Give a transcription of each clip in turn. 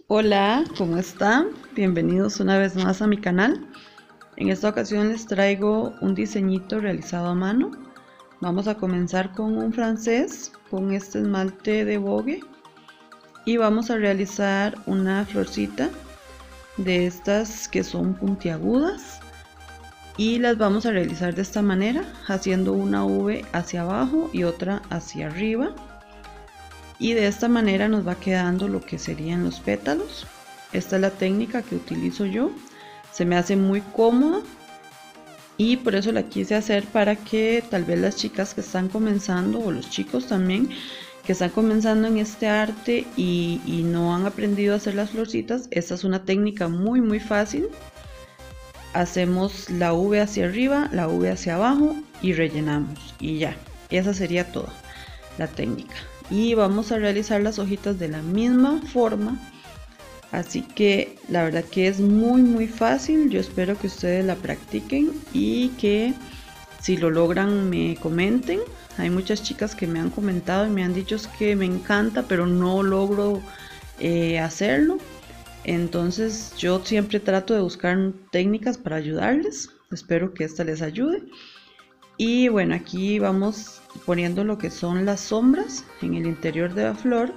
Hola, ¿cómo están? Bienvenidos una vez más a mi canal. En esta ocasión les traigo un diseñito realizado a mano. Vamos a comenzar con un francés, con este esmalte de Vogue. Y vamos a realizar una florcita de estas que son puntiagudas. Y las vamos a realizar de esta manera, haciendo una V hacia abajo y otra hacia arriba. Y de esta manera nos va quedando lo que serían los pétalos. Esta es la técnica que utilizo yo, se me hace muy cómoda y por eso la quise hacer, para que tal vez las chicas que están comenzando, o los chicos también que están comenzando en este arte y no han aprendido a hacer las florcitas, esta es una técnica muy fácil. Hacemos la V hacia arriba, la V hacia abajo y rellenamos, y ya, esa sería toda la técnica. Y vamos a realizar las hojitas de la misma forma, así que la verdad que es muy fácil. Yo espero que ustedes la practiquen y que si lo logran me comenten. Hay muchas chicas que me han comentado y me han dicho que me encanta, pero no logro hacerlo. Entonces yo siempre trato de buscar técnicas para ayudarles. Espero que esta les ayude. Y bueno, aquí vamos poniendo lo que son las sombras en el interior de la flor,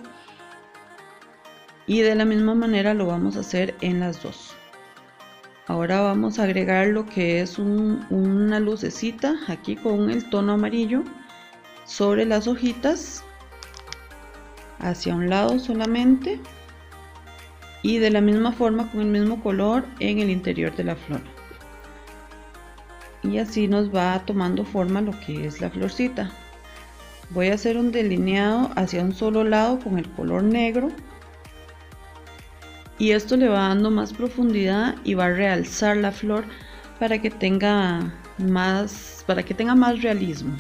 y de la misma manera lo vamos a hacer en las dos. Ahora vamos a agregar lo que es una lucecita aquí con el tono amarillo sobre las hojitas, hacia un lado solamente, y de la misma forma con el mismo color en el interior de la flor. Y así nos va tomando forma lo que es la florcita. Voy a hacer un delineado hacia un solo lado con el color negro, y esto le va dando más profundidad y va a realzar la flor para que tenga más realismo.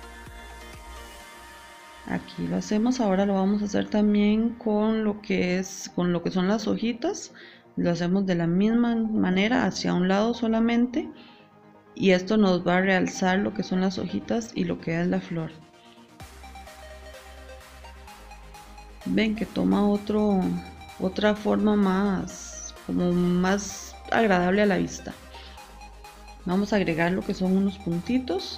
Aquí lo hacemos. Ahora lo vamos a hacer también con lo que son las hojitas. Lo hacemos de la misma manera, hacia un lado solamente, y esto nos va a realzar lo que son las hojitas y lo que es la flor. Ven que toma otra forma más agradable a la vista. Vamos a agregar lo que son unos puntitos,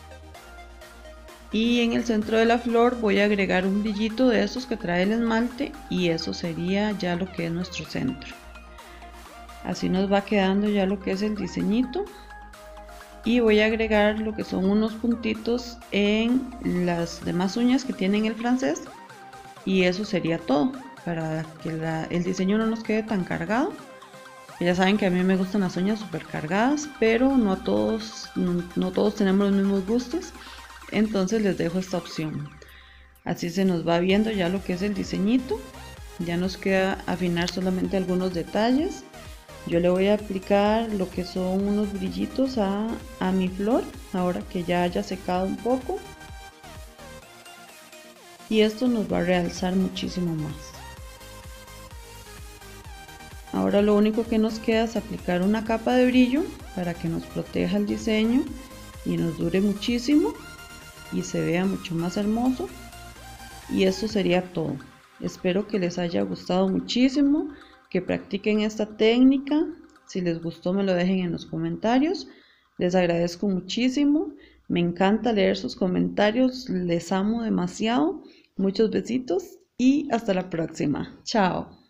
y en el centro de la flor voy a agregar un brillito de esos que trae el esmalte, y eso sería ya lo que es nuestro centro. Así nos va quedando ya lo que es el diseñito. Y voy a agregar lo que son unos puntitos en las demás uñas que tienen el francés, y eso sería todo, para que el diseño no nos quede tan cargado. Ya saben que a mí me gustan las uñas súper cargadas, pero no todos tenemos los mismos gustos, entonces les dejo esta opción. Así se nos va viendo ya lo que es el diseñito. Ya nos queda afinar solamente algunos detalles. Yo le voy a aplicar lo que son unos brillitos a mi flor, ahora que ya haya secado un poco, y esto nos va a realzar muchísimo más. Ahora lo único que nos queda es aplicar una capa de brillo para que nos proteja el diseño y nos dure muchísimo y se vea mucho más hermoso. Y esto sería todo. Espero que les haya gustado muchísimo, que practiquen esta técnica. Si les gustó, me lo dejen en los comentarios. Les agradezco muchísimo. Me encanta leer sus comentarios. Les amo demasiado. Muchos besitos y hasta la próxima. Chao.